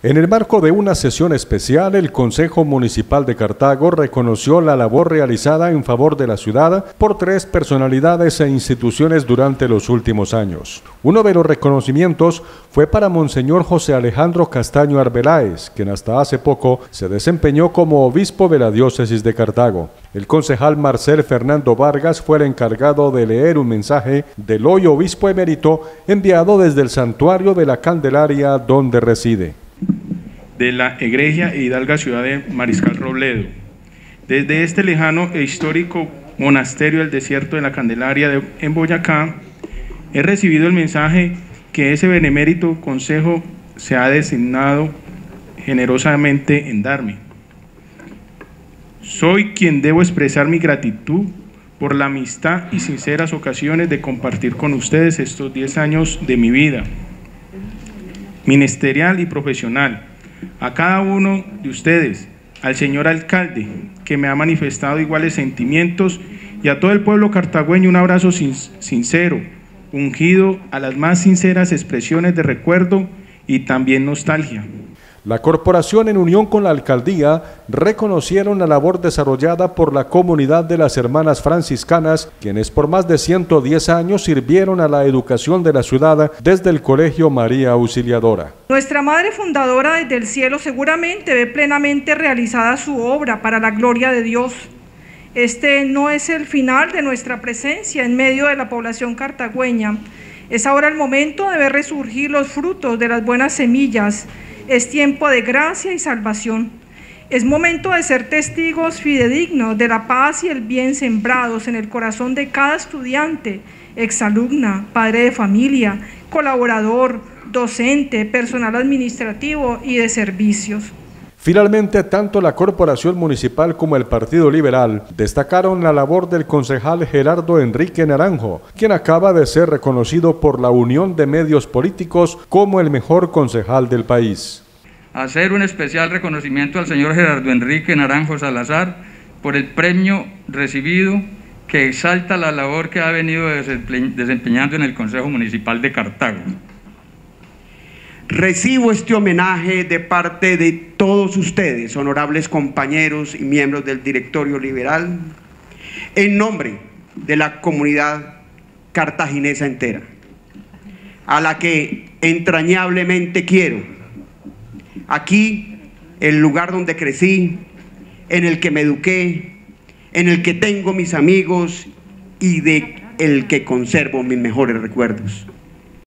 En el marco de una sesión especial, el Consejo Municipal de Cartago reconoció la labor realizada en favor de la ciudad por 3 personalidades e instituciones durante los últimos años. Uno de los reconocimientos fue para Monseñor José Alejandro Castaño Arbeláez, quien hasta hace poco se desempeñó como obispo de la diócesis de Cartago. El concejal Marcel Fernando Vargas fue el encargado de leer un mensaje del hoy obispo emérito enviado desde el santuario de la Candelaria donde reside. De la egregia e hidalga ciudad de Mariscal Robledo. Desde este lejano e histórico monasterio del desierto de la Candelaria en Boyacá, he recibido el mensaje que ese benemérito consejo se ha designado generosamente en darme. Soy quien debo expresar mi gratitud por la amistad y sinceras ocasiones de compartir con ustedes estos 10 años de mi vida ministerial y profesional, a cada uno de ustedes, al señor alcalde, que me ha manifestado iguales sentimientos, y a todo el pueblo cartagüeño un abrazo sincero, ungido a las más sinceras expresiones de recuerdo y también nostalgia. La corporación, en unión con la alcaldía, reconocieron la labor desarrollada por la comunidad de las Hermanas Franciscanas, quienes por más de 110 años sirvieron a la educación de la ciudad desde el Colegio María Auxiliadora. Nuestra Madre Fundadora desde el cielo seguramente ve plenamente realizada su obra para la gloria de Dios. Este no es el final de nuestra presencia en medio de la población cartagüeña. Es ahora el momento de ver resurgir los frutos de las buenas semillas. Es tiempo de gracia y salvación. Es momento de ser testigos fidedignos de la paz y el bien sembrados en el corazón de cada estudiante, exalumna, padre de familia, colaborador, docente, personal administrativo y de servicios. Finalmente, tanto la Corporación Municipal como el Partido Liberal destacaron la labor del concejal Gerardo Enrique Naranjo, quien acaba de ser reconocido por la Unión de Medios Políticos como el mejor concejal del país. Hacer un especial reconocimiento al señor Gerardo Enrique Naranjo Salazar por el premio recibido que exalta la labor que ha venido desempeñando en el Consejo Municipal de Cartago. Recibo este homenaje de parte de todos ustedes, honorables compañeros y miembros del Directorio Liberal, en nombre de la comunidad cartaginesa entera, a la que entrañablemente quiero. Aquí, el lugar donde crecí, en el que me eduqué, en el que tengo mis amigos y de el que conservo mis mejores recuerdos.